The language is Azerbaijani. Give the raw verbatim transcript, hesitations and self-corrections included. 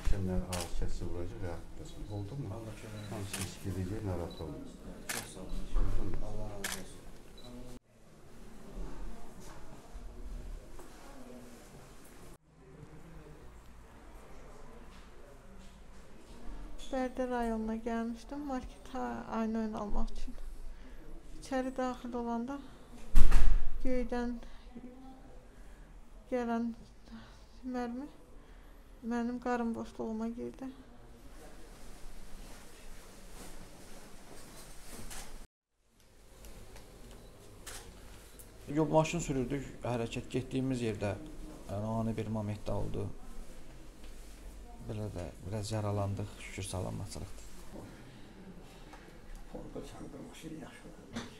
Akşamlar ağız kesici vuracak rahatlasınız. Oldu mu? Allah kömür. Tamam, siz gideceğiz, narahat olun. Çok sağ olun. Allah razı olsun. Bərdə rayonuna gelmiştim markete aynı oyun almak için. İçeri daxil olanda göydən gələn mərmi mənim qarın boşluğuma girdi. Yol maşın sürürdük, hərəkət getdiyimiz yerdə yəni, ani bir momentdə oldu. Belə də biraz yaralandıq, şükür salamatçılıqdır. Korku çandı, maşın yaxşı.